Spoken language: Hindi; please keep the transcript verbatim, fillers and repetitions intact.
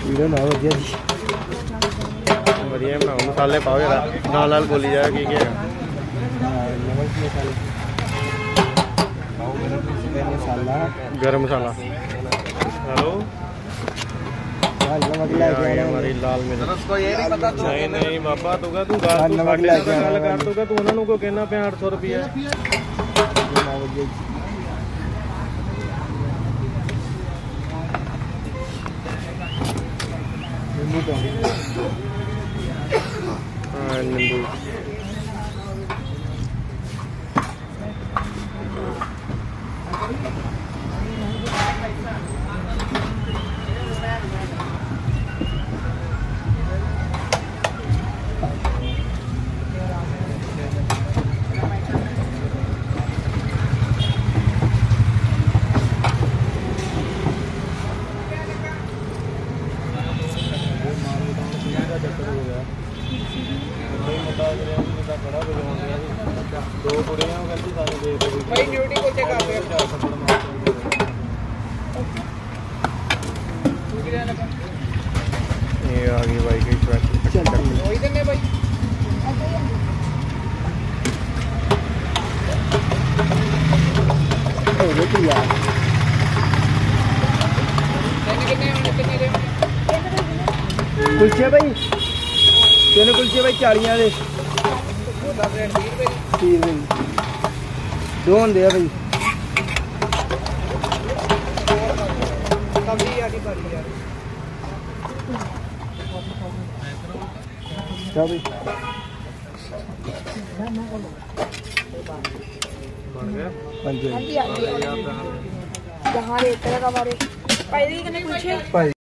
वीडियो ना वधिया जी वधिया बनाओ मसाले पाओ जरा नाल नाल बोली जाए की क्या नमक मसाले मसाला गरम मसाला हेलो हमारी लाल मिर्च नहीं नहीं बाबा तू तू गल कर तू तू उन्होंने को कहना पे आठ सौ रुपया हाँ नींबू दो कुड़ियां कहती सानू दे दो भाई ड्यूटी को चेक कर रहे ये आ गई भाई की ट्रैक वही देने भाई ओ देखो यार कितने कितने दे कुलचे भाई तीन कुलचे भाई चालियां दे तीस भाई दो होंगे भाई क्या भाई बन गया हाँ जी जहाँ रेत हमारे पहले ही कुछ